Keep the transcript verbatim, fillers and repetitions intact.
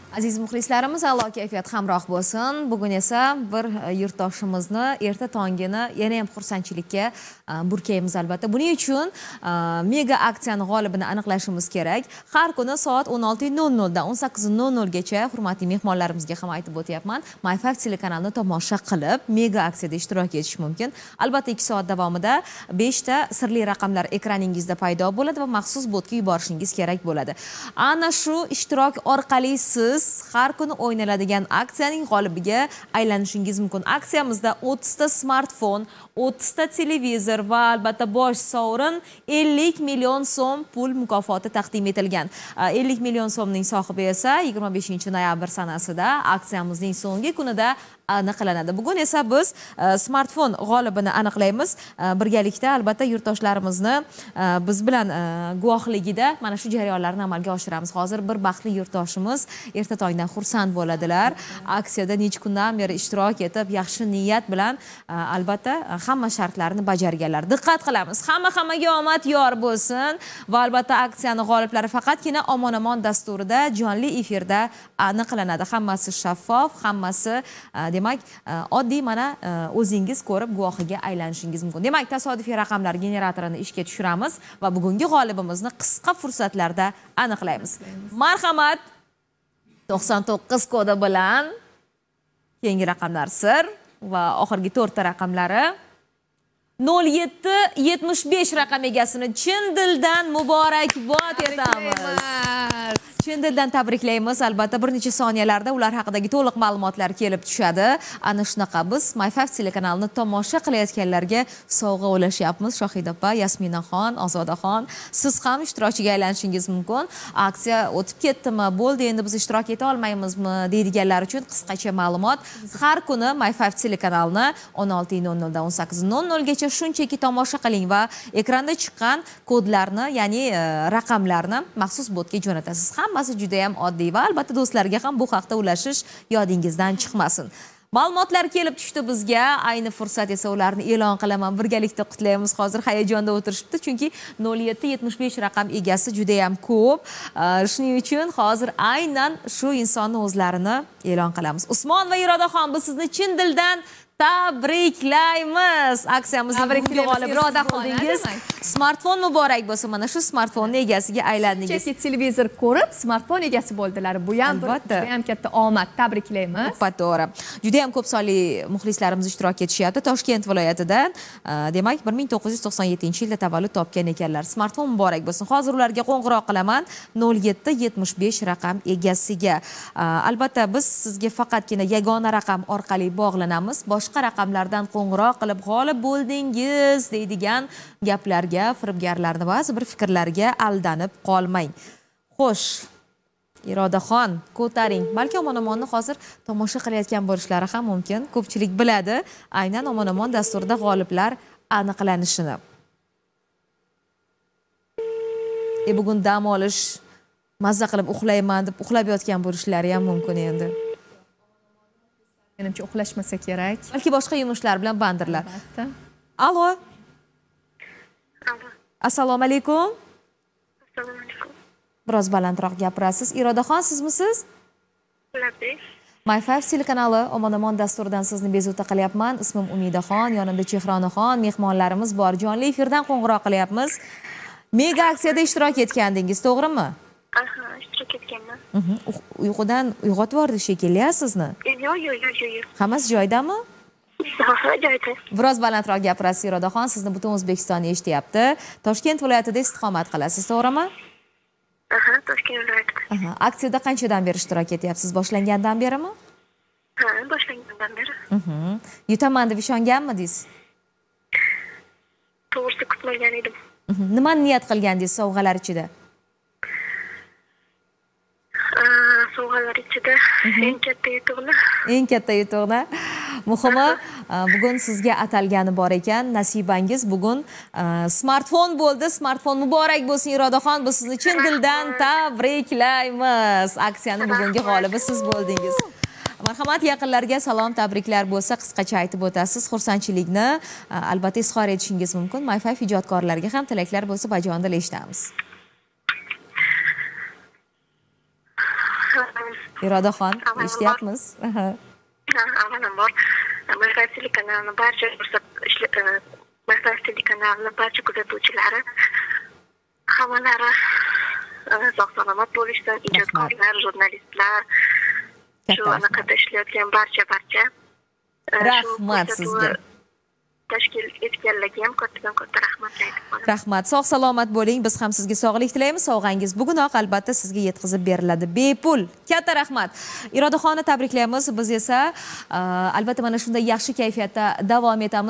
Aziz muxlislarimiz, Alloh kayfiyat hamroh bo'lsin. Bugun esa bir yurtdoshimizni erta tongini yana ham xursandchilikka burkaymiz albatta. Buning uchun mega aksiyani g'olibini aniqlashimiz kerak. Har kuni soat o'n olti nol nol dan o'n sakkiz nol nol gacha hurmatli mehmonlarimizga ham aytib o'tyapman. My five telekanalini tomosha qilib, mega aksiyada ishtirok etish mumkin. Albatta ikki soat davomida besh ta sirli raqamlar ekraningizda paydo bo'ladi va maxsus botga yuborishingiz kerak bo'ladi. Ana shu ishtirok orqali siz har kuni o'ynaladigan aksiyaning g'olibiga aylanishingiz mumkin. Aksiyamizda o'ttiz ta smartfon, o'ttiz ta televizor va albatta bosh sovrin ellik million so'm pul mukofoti taqdim etilgan. ellik million so'mning sohibi esa yigirma beshinchi noyabr sanasida aksiyamizning so'nggi kunida aniqlanadi. Bugun esa biz smartfon g'olibini aniqlaymiz. Birgalikda albatta yurtdoshlarimizni biz bilan guvohligida mana shu jarayonlarni amalga oshiramiz. Hozir bir baxtli yurtdoshimiz erta tongdan xursand bo'ladilar. Aksiyada necha kundan beri ishtirok etib, yaxshi niyat bilan albatta hamma shartlarni bajarganlar. Diqqat qilamiz. Hamma hammaga omad yor bo'lsin va albatta aksiyani g'oliblari faqatgina omon-omon dasturida jonli efirda aniqlanadi. Hammasi shaffof, hammasi demak oddiy, mana o'zingiz ko'rib guvohiga aylanishingiz mumkin. Demak, tasodifiy raqamlar generatorini ishga tushiramiz va bugungi g'olibimizni qisqa fursatlarda aniqlaymiz. Marhamat, to'qson to'qqiz kodi bilan keyingi raqamlar sir va oxirgi to'rtta raqamlari nol yetti yetmish besh raqam egasini chin dildan muborakbod etamiz. Chin dildan tabriklaymiz. Albatta bir necha soniyalarda ular haqidagi to'liq ma'lumotlar kelib tushadi. Ana shunaqa biz My five telekanalini tomosha qilayotganlarga sovg'a ulashyapmiz. Shohida opa, Yasminaxon, Ozodaxon, siz ham ishtirokchiga aylanishingiz mumkin. Aksiya o'tib ketdimi, bo'ldi, endi biz ishtirok eta olmaymizmi deydiganlar uchun qisqacha ma'lumot. Har kuni My five telekanalini o'n olti nol nol dan o'n sakkiz nol nol gacha shunchaki tomosha qiling va ekranda chiqqan kodlarni, ya'ni raqamlarni maxsus botga jo'natasiz. Hammasi juda ham oddiy va albatta do'stlarga ham bu haqda ulashish yodingizdan chiqmasin. Ma'lumotlar kelib tushdi bizga. Ayni fursat esa ularni e'lon qilaman. Birgalikda qutlaymiz. Hozir hayajonda o'tirishibdi, chunki nol yetti yetmish besh raqam egasi juda ham ko'p. Shuning uchun hozir aynan shu insonni o'zlarini e'lon qilamiz. Usmon va Irodaxon, biz sizni chin dildan tabriklaymiz. Aksiyamizning bugungi g'olibi Irodaxoningiz. Smartfon muborak bo'lsin. Mana shu smartfonning egasiga aylandingiz. Cheki televizor ko'rib, smartfon egasi bo'ldilar. Bu ham juda ham katta omad. Tabriklaymiz. To'g'ri. Juda ham ko'p sonli muxlislarimiz ishtirok etishyapti. Toshkent viloyatidan, demak, bir ming to'qqiz yuz to'qson yettinchi yilda tavallud topgan ekanlar. Smartfon muborak bo'lsin. Hozir ularga qo'ng'iroq qilaman. nol yetti yetmish besh raqam egasiga. Albatta biz sizga faqatgina yagona raqam orqali bog'lanamiz. Boshqa raqamlardan qo'ng'iroq qilib g'olib bo'ldingiz deydigan gaplarga, firibgarlarni ba'zi bir fikrlarga aldanib qolmang. Xo'sh, Irodaxon, ko'taring. Balki omon-omonni hozir tomosha qilayotgan bo'lishlari ham mumkin. Ko'pchilik biladi aynan omon-omon dasturida g'oliblar aniqlanishini. E bugun dam olish, mazza qilib uxlayman deb uxlab yotgan bo'lishlari ham mumkin endi. Menimcha uxlashmasa kerak. Balki boshqa yumushlar bilan bandirlar. Albatta. Alo. Alo. Assalomu alaykum. Assalomu alaykum. Biroz balandroq gapirasiz. Irodaxon, sizmisiz? Labek. My five telekanali omon-omon dasturidan sizni bezovta qilyapman. Ismim Umidaxon, yonimda Chehronaxon, mehmonlarimiz bor. Jonli efirdan qo'ng'iroq qilyapmiz. Mega aksiyada ishtirok etgandingiz, to'g'rimi? Aha, ishtirok etganman. Uyqudan uyg'otib yubordi shekilli sizni? Yo'q, yo'q, yo'q, yo'q. Hammasi joyidami? Ha, joyida. Biroz balandroq gapirasiz Irodaxon, sizni butun O'zbekiston eshityapti. Toshkent viloyatida istiqomat qilasiz, to'g'rimi? Aha, Toshkent viloyatida. Aha, aksiyada qanchadan beri ishtirok etyapsiz? Boshlangandan berimi? Ha, boshlangandan beri. Mhm. Yutaman deb ishonganmidingiz? To'g'risi kutmagan edim. Nimani niyat qilgandingiz sovg'alar ichida? Sovg'alar ichida eng katta yutuqni. Eng katta yutuqni. Muhimi, bugun sizga atalgani bor ekan. Nasibangiz bugun smartfon bo'ldi. Smartfon muborak bo'lsin Irodaxon. Biz sizni chin dildan tabriklaymiz. Aksiyaning bugungi g'olibi siz bo'ldingiz. Marhamat, yaqinlarga salom, tabriklar bo'lsa qisqacha aytib o'tasiz. Xursandchilikni albatta izhor etishingiz mumkin. My five ijodkorlariga ham tilaklar bo'lsa bajonida eshitamiz. Irodaxon, eshityapmiz. Avvalambor Maslahat telekanalini barcha Maslahat telekanalini barcha kuzatuvchilari hammalari sog' salomat bo'lishsin, ijodkorlar, jurnalistlar, shu anaqada ishlayotgan barcha barcha rahmat sizga. Tashkil etganlarga ham kattadan katta rahmat aytib qolaman. Rahmat, sog' salomat bo'ling. Biz ham sizga sog'lik tilaymiz. Sovg'angiz bugunoq albatta sizga yetkazib beriladi. Bepul. Katta rahmat. Irodaxonni tabriklaymiz. Biz esa albatta mana shunday yaxshi kayfiyatda davom etamiz.